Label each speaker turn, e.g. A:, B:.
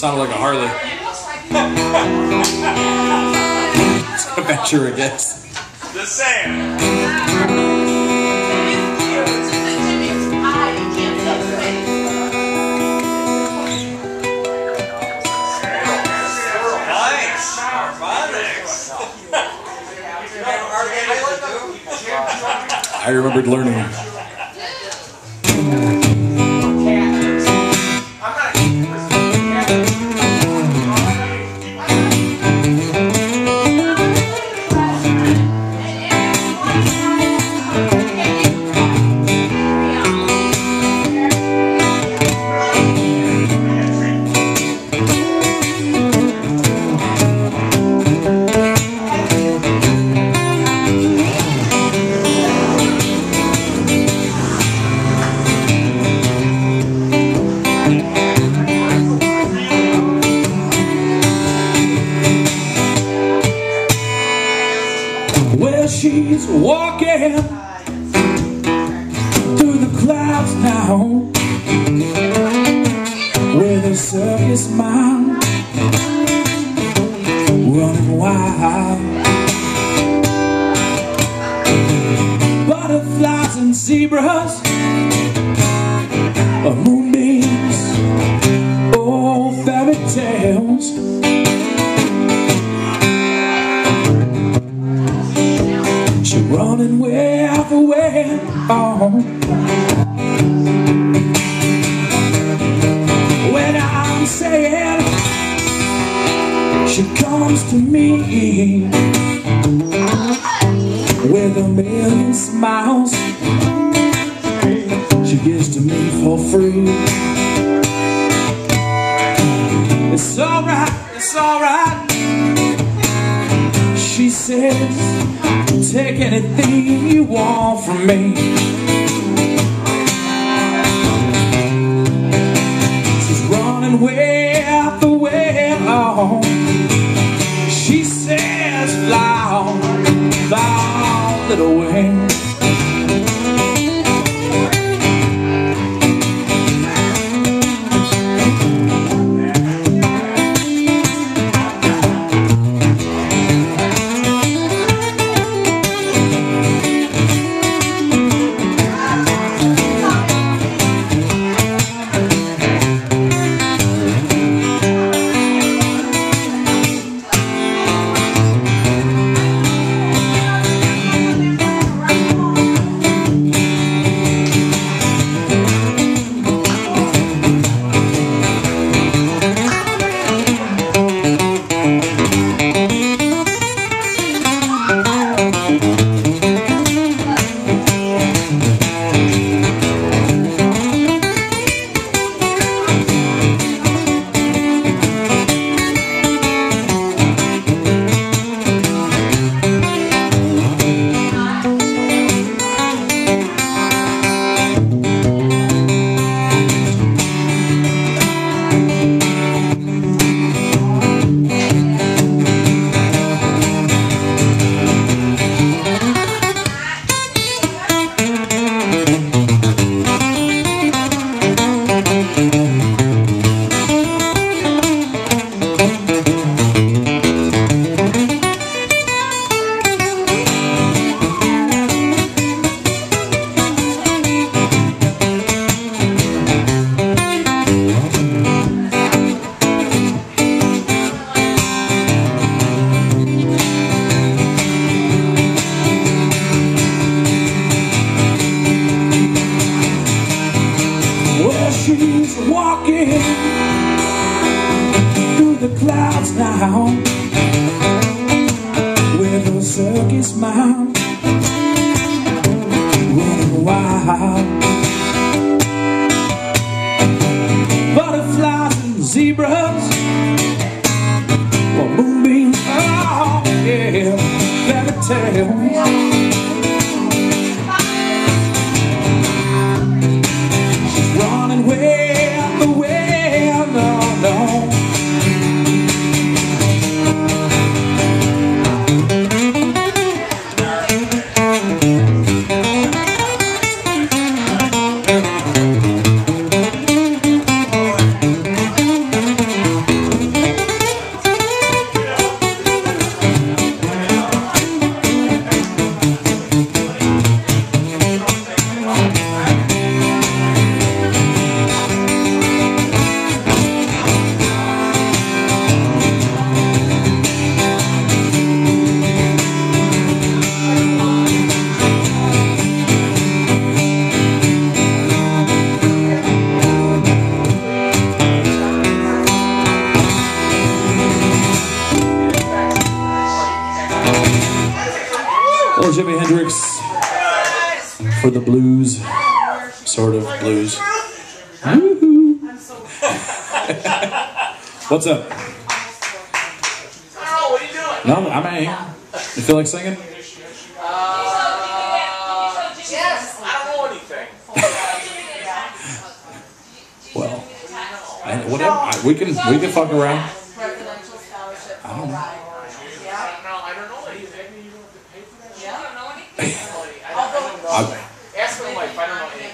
A: sounded like a Harley. I bet you it is.
B: The same. Nice. Harmonics.
A: I remembered learning. Well, she's walking through the clouds now with a circus mind running wild. Butterflies and zebras, moonbeams, old fairy tales. She's running way out the way, oh. When I'm saying she comes to me with a million smiles she gives to me for free. It's alright, it's alright, she says, take anything you want from me. She's running way out the way, oh. She says, fly on, little wing. She's walking through the clouds now with a circus mind running wild. Butterflies and zebras, moonbeams, oh yeah, fairy tales. Way out the way, no, no. for the blues, sort of blues. Woohoo! What's up?
B: Oh, what are you doing?
A: No, I mean, you feel like singing?
B: Yes. I don't know anything.
A: Well, whatever. We can fuck around.
C: Presidential scholarship.
A: I don't know.
B: I don't know anything. You don't have to pay for that.
C: Yeah. I don't know anything.
B: I don't know. Ask my wife. I don't know anything.